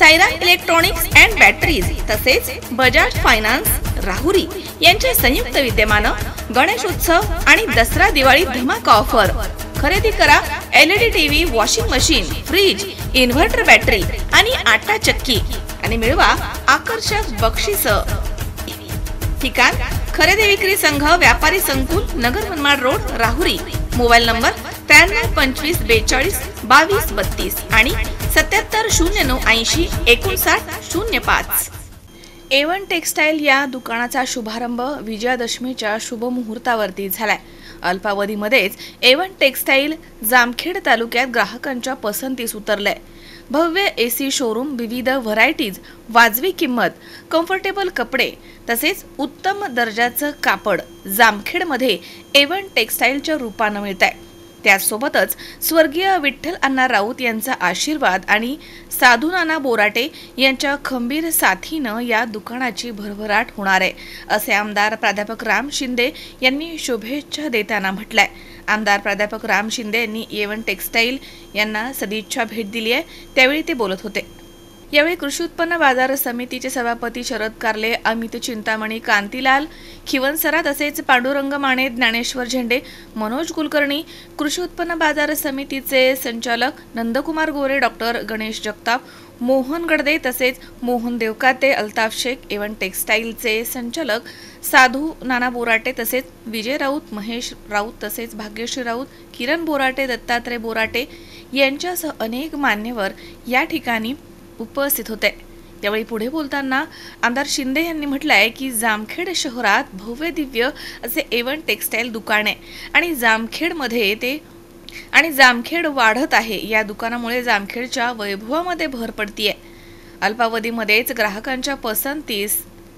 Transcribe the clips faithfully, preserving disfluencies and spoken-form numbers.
Saira electronics and batteries तसेच Bajaj finance Rahuri यांचे संयुक्त विद्यमानं गणेशोत्सव आणि दसरा दिवाळी धमाका ऑफर। खरेदी करा LED TV, washing machine, fridge, inverter battery आणि आटा चक्की आणि मिळवा आकर्षक बक्षीस। ठिकाण खरेदी विक्री संघ, व्यापारी संकुल, Nagar Manmad road, Rahuri. Mobile number त्र्याण्णव पंचवीस बेचाळीस बावीस बत्तीस आणि सत्याहत्तर शून्य नऊ ऐंशी एकोणसाठ शून्य पाच। ए वन टेक्सटाईल या दुकानाचा शुभारंभ विजयादशमीच्या शुभ मुहूर्तावरती झालाय। अल्पावधीमध्येच ए वन टेक्सटाईल जामखेड तालुक्यात ग्राहकांच्या पसंतीस उतरलंय। भव्य एसी शोरूम, विविध व्हरायटीज, वाजवी किंमत, कम्फर्टेबल कपडे तसेच उत्तम दर्जाचं कापड जामखेडमध्ये ए वन टेक्सटाईलच्या रूपानं मिळतंय। त्यासोबतच स्वर्गीय विठ्ठल अण्णा राऊत यांचा आशीर्वाद आणि साधू नाना बोराटे यांच्या खंबीर साथीनं या दुकानाची भरभराट होणार आहे, असे आमदार प्राध्यापक राम शिंदे यांनी शुभेच्छा देताना म्हटलंय। आमदार प्राध्यापक राम शिंदे यांनी ए वन टेक्सटाईल यांना सदिच्छा भेट दिली आहे, त्यावेळी ते बोलत होते। यावेळी कृषी उत्पन्न बाजार समितीचे सभापती शरद कारले, अमित चिंतामणी, कांतीलाल खिवनसरा तसेच पांडुरंग माने, ज्ञानेश्वर झेंडे, मनोज कुलकर्णी, कृषी उत्पन्न बाजार समितीचे संचालक नंदकुमार गोरे, डॉक्टर गणेश जगताप, मोहन गडदे तसेच मोहन देवकाते, अल्ताफ शेख, ए वन टेक्सटाईलचे संचालक साधू नाना बोराटे तसेच विजय राऊत, महेश राऊत तसेच भाग्यश्री राऊत, किरण बोराटे, दत्तात्रय बोराटे यांच्यासह अनेक मान्यवर या ठिकाणी उपस्थित होते। त्यावेळी पुढे बोलताना आमदार शिंदे यांनी म्हटलंय की जामखेड शहरात भव्य दिव्य असे ए वन टेक्सटाईल दुकान आहे आणि जामखेडमध्ये ते आणि जामखेड वाढत आहे। या दुकानामुळे जामखेडच्या वैभवामध्ये भर पडतीये। अल्पावधीमध्येच ग्राहकांच्या पसंतीस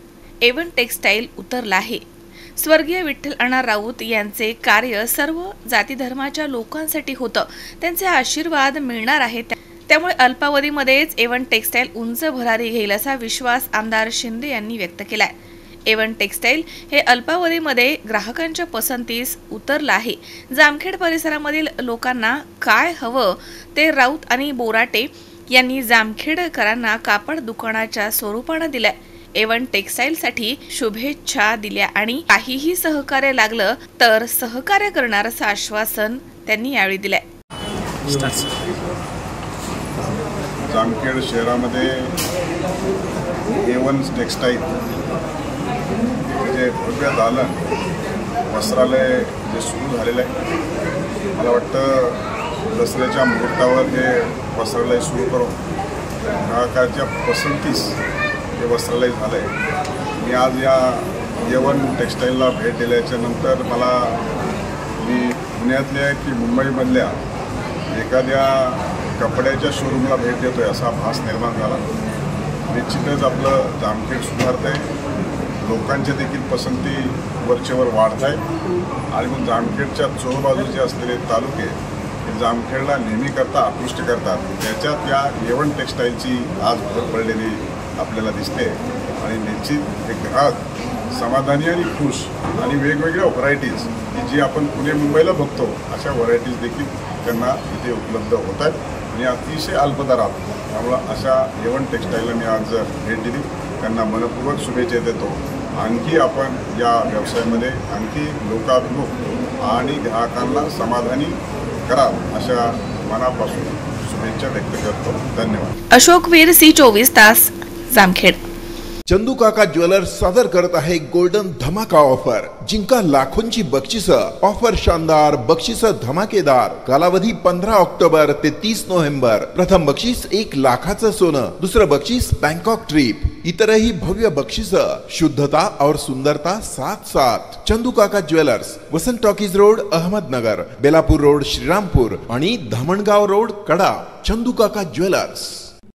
ए वन टेक्सटाईल उतरला आहे। स्वर्गीय विठ्ठल अण्णा राऊत यांचे कार्य सर्व जाती धर्माच्या लोकांसाठी होतं, त्यांचे आशीर्वाद मिळणार आहे। त्यामुळे अल्पावधीमध्येच ए वन टेक्सटाईल उंच भरारी घेईल असा विश्वास आमदार शिंदे यांनी व्यक्त केलाय। ए वन टेक्सटाईल हे अल्पावधीमध्ये ग्राहकांच्या पसंतीस उतरलं आहे। जामखेड परिसरामधील लोकांना काय हवं ते राऊत आणि बोराटे यांनी जामखेडकरांना कापड दुकानाच्या स्वरूपानं दिलंय। ए वन टेक्सटाईलसाठी शुभेच्छा दिल्या आणि काहीही सहकार्य लागलं तर सहकार्य करणार असं आश्वासन त्यांनी यावेळी दिलंय। जामखेड शहरामध्ये ए वन टेक्सटाईल म्हणजे भव्य दालन वस्त्रालय जे सुरू झालेलं आहे। मला वाटतं दसऱ्याच्या मुहूर्तावर हे वस्त्रालय सुरू करून ग्राहकाच्या पसंतीस हे वस्त्रालय झालं आहे। मी आज या ए वन टेक्सटाईलला भेट दिल्याच्या नंतर मला मी पुण्यातल्या की मुंबईमधल्या एखाद्या कपड्याच्या शोरूमला भेट देतोय असा भास निर्माण झाला। निश्चितच आपलं जामखेड सुधारत आहे, लोकांच्या देखील पसंती वरचेवर वाढत आहे आणि मग जामखेडच्या चोरबाजूचे असलेले तालुके हे जामखेडला नेहमीकरता आकृष्ट करतात। त्याच्यात या ए वन टेक्सटाईलची आज भर पडलेली आपल्याला दिसते आणि निश्चित हे ग्राहक समाधानी आणि खुश आणि वेगवेगळ्या व्हरायटीज जी आपण पुणे मुंबईला बघतो अशा व्हरायटीज देखील त्यांना इथे उपलब्ध होत आहेत आणि अतिशय अल्पदरात। त्यामुळं अशा ए वन टेक्सटाईलला मी आज भेट दिली, त्यांना मनपूर्वक शुभेच्छा देतो। आणखी आपण या व्यवसायामध्ये आणखी लोकाभिमुख आणि ग्राहकांना समाधानी करा अशा मनापासून शुभेच्छा व्यक्त करतो। धन्यवाद। अशोक वीर, सी चोवीस तास, जामखेड। चंदू काका ज्वेलर्स सादर करत आहे गोल्डन धमाका ऑफर। जिंका लाखोंची बक्षिसं। ऑफर शानदार, बक्षिसं धमाकेदार। कालावधी पंधरा ऑक्टोबर ते तीस नोव्हेंबर। प्रथम बक्षीस एक लाखाचं सोनं, दुसरं बक्षीस बँकॉक ट्रिप, इतरही भव्य बक्षिसं। शुद्धता और सुंदरता साथ साथ। Chandu Kaka jewellers, Vasant talkies road, Ahmednagar, Belapur road, Shrirampur आणि धामणगाव रोड, कडा। चंदू काका ज्वेलर्स।